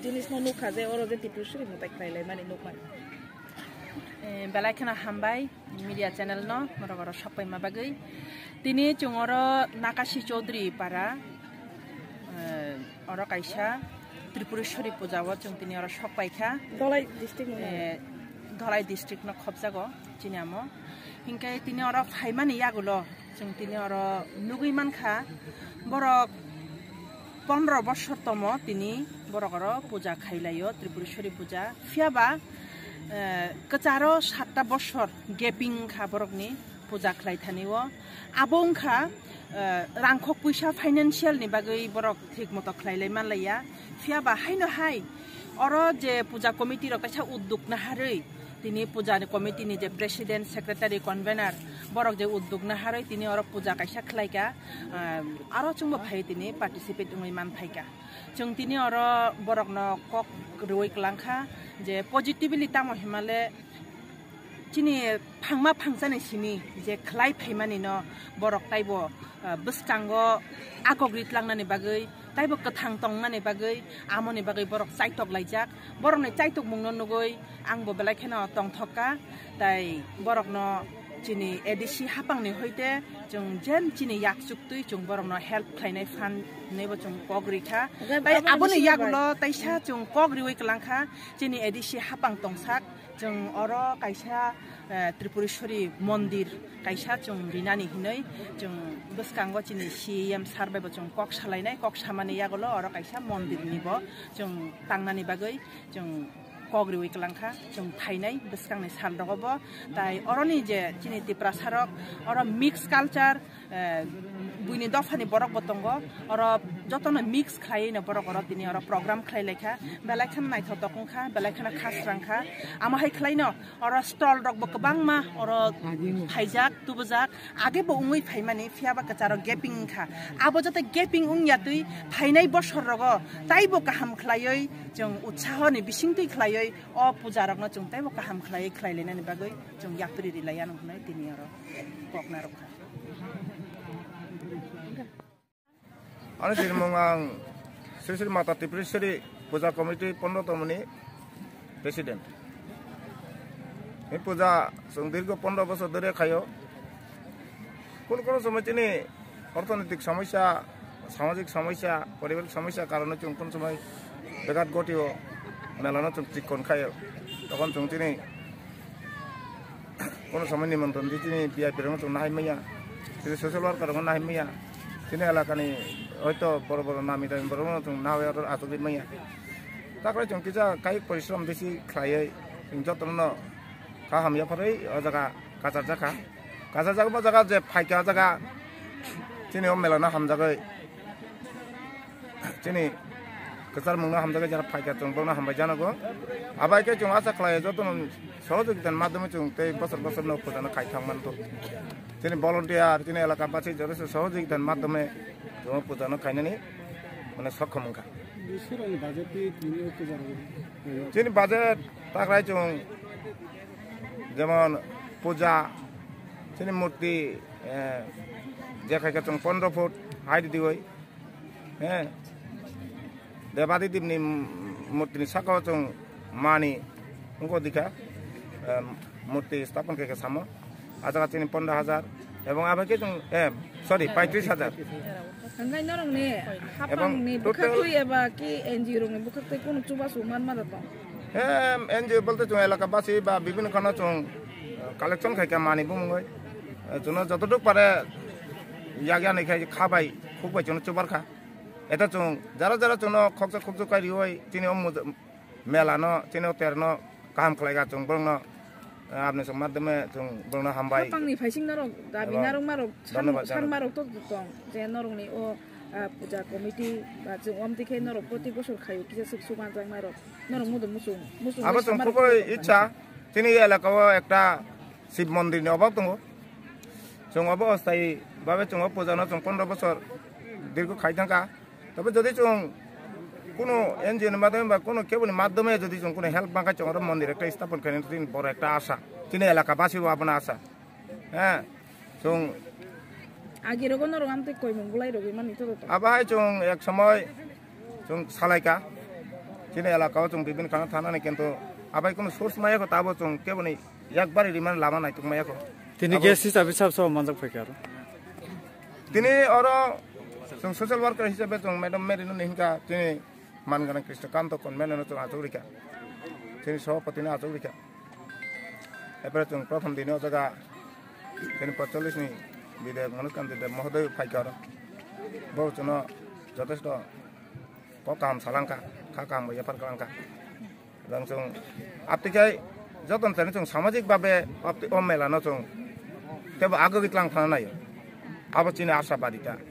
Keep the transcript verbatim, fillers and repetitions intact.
জিনিস ন নুখা যে ওর যে ত্রিপুরেশ্বরী মতাই খাইলাই মানে নুকমান বেলাই খানা হামবাই মিডিয়া চ্যানেল ন মরগর সবাই মাবাগৈ তিনি চুঙর নাকাশি চৌধুরী পারা অর কাইসা ত্রিপুরেশ্বরী পূজাও চুং তিনি অর সবাইখা ধলাই ডিস্ট্রিক্ট ধলাই ডিস্ট্রিক্ট ন খবজাগ চিনিয়াম হিংকাই তিনি অর ফাইমানি ইয়াগুলো চুং তিনি অর নুগুইমানখা বরক পনেরো বছর তম তিনি বরগর পূজা খাইলাইও ত্রিপুরেশ্বরী পূজা ফিয়াবা কচারো সাতটা বছর গেপিং খা বরকনি পূজা খাই থানিও আবংখা রাংখক পয়সা ফাইনান্সিয়াল नि बागै बरक ठीक मतो खलाइलै मानलाया फियाबा हाइनो हाइ अर जे पूजा कमिटी र काइसा उद्योग नाहारै तिनी पूजा कमिटी नि जे प्रेसिडेंट सेक्रेटारी कन्वेनर बरक जे उद्योग नाहारै तिनी अर पूजा काइसा खलाइका आरो चुंबो फाइ तिनी पार्टिसिपेट उमै मान फाइका जों तिनी अर बरक न कक रुइ क्लांखा जे पजिटिभली तामो हिमाले चिनी फांमा फांजाने सिनि जे खलाइ फाइमानि न बरक ताइबो बस्कांगो आगग्रित लांनानै बागै ताइबो कथां तंनानै बागै आमनि बागै बरक चाइटक लाइजाक बरकनि चाइटक मुंनो नुगै आंबो बेलायखेना तंथका ताइ बरक न चिनी एडिसि हापांनि होइते जों जेन चिनी याक सुक्तुइ जों बरक न हेल्प खाइनाय फान नेबो जों कग्रिखा ताइ आबोनि यागुलो ताइसा जों कग्रिवै कलांखा चिनी एडिसि हापां तंसाक जों अर काइसा त्रिपुरेশ্বরী मन्दिर काइसा जों रिनानि हिनै जों बस्कांगो चिनि सीएम सारबायबो जों कक सालायनाय कक सामानि यागुलो अर काइसा मन्दिर निबो जों तांनानि बागै जों कग्रिवै कलांखा जों थाइनाय बस्कांनि साल दगबो ताइ अरनि जे चिनि तिप्रा सारक अर मिक्स कालचार बुइनि दफानि बरक बतंग अर जतन मिक्स खाइन बरक अर तिनि अर प्रोग्राम खाइलायखा बेलायखान नायथ दकंखा बेलायखान खासरांखा आमाहाय खालायनो अर स्टल रक बकबांमा अर फाइजाक तुबजाक आगे बो उङै फाइमानि फियाबा कचार गेपिं खा आबो जते गेपिं उङयातै फाइनाय बसर रग ताइबो गाहाम खलायै जों उत्साहनि बिसिंतै खलायै अ पूजा रकनो जों ताइबो गाहाम खलायै खलायलायनानि बागै जों यात्रि रिलाया नंनाय तिनि अर ककना रखा Ani sini mengang sisi mata Tripureshwari puja komite pondro tomoni presiden. Ini puja sungdirgo pondro boso dere kayo. Kun kono somai ini ortonetik samosa, samajik samosa, paribarik samosa karena cung kun somai dekat gotio melana cung cikon kayo. Tokon cung ini kono somai ni menton di sini biaya pirang cung nahi maya. Sini sosial worker karena nahi maya. Sini alakani হয়তো বড় বড় নামি দামি বড় বড় जों नावे आरो आतोदि मैया ताकरे जों किजा काई परिश्रम बेसी खायै जों जतन खा हामिया फरै अ जगा काजार जाखा काजार जागा जगा जे फाइका जगा तिनि ओ मेलाना हामजागै तिनि कचार मुंना हामजागै जरा फाइका जों बना हामबाय जानांगौ आबायके जों आसा खालाय जतन सहयोगितानि माध्यमे जों तै बसर बसर न फुजाना खायथांमान तो तिनि भलन्टियार तिनि एलाका बासि जरसे सहयोगितानि माध्यमे जों पूजानो खायनानि माने सक्षम का बिसोरनि बाजेटनि बिनियोग जानांगौ जोंनि बाजेट ताकराय जों जेमन पूजा जोंनि मूर्ति जेखायका जों पंद्रह फुट हाइट दिवै हे देवादी दिबनि मूर्तिनि साखाव जों मानि उनको दिखा मूर्ति स्थापन के सामो आजागा जोंनि पंद्रह हजार एवं आबाके जों ए सॉरी पैंतीस हजार Hanggang norong ni hapang ni bukaktu ya ba ki NGO rong ni bukaktu kono coba suman mana to eh NGO বলতে जों এলাকা বাসি বা বিভিন্ন খানা जों কালেকশন খাইকা মানি বুমগৈ जों যতটুক পারে ইয়াগিয়া নাই খাই খাবাই খুবই जों চুবার খা এটা जों যারা যারা जों খকজ খকজ কাই হই তিনি মেলা ন তিনি তেরনো কাম খলাইগা जों বংন आपने समाज में जों बंगना हामबाय पांनि फाइसिं नरक दाबि नारं मारक सान मारक तो दं जे नरं नि ओ पूजा कमिटी बा जों अमतिखे नरक प्रति बছর खायो किसा सुसु मानजां मारक नरक मुदु मुसु मुसु आबो जों खुबै इच्छा तिनि एलाकाव একটা শিব মন্দির অভাব दङ जों অবস্থায় ভাবে जों পূজানো जों पंद्रह বছর দীর্ঘ খাইথাঙ্কা তবে যদি जों কোনো এনজিওর মাধ্যমে বা কোনো কেবল মাধ্যমে যদি जों কোনো হেল্প মাগাই जों আরো মন্দির একটা স্থাপন করেন তিন বড় একটা আশা তিন এলাকাবাসীও আপনার আশা হ্যাঁ जों আগে রগো নরং আমতে কই মঙ্গলাই রগি মানি তো আবাই जों এক সময় जों সালাইকা Sini elakau cung bibin karena tanah nih kento apa ikut source maya ko tabo cung kebo nih yak bari di mana lama naik tung maya ko. Tini guest hisabe sab sab manjak pakai aro. Tini orang cung social worker hisabe cung madam Mary nu hingga tini man ganang Kristokanto kon mana nu cung aturika. Tini sopati na aturika. Epere cung prothom dini ojaga tini pacholis nih bide manus kan bide mohodoy pakai aro. Baru cuma যথেষ্ট কাম সালাংকা খা কাম ব্যাপার কালাংকা langsung aptikai joton tani chung samajik babe apti ommela no chung tebo ago gitlang thana nayo abo chini asha badita